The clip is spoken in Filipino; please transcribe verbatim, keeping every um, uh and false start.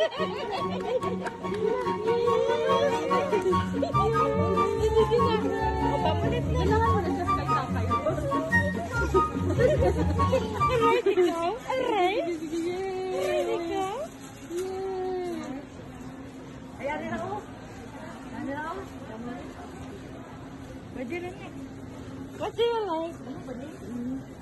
Papalit na lang ako na siya sa kayo. Alright, ikaw? Alright? Alright, ikaw? Ayan rin ako. Ayan rin ako. Pwede rin eh. What do you like? Ano ba din?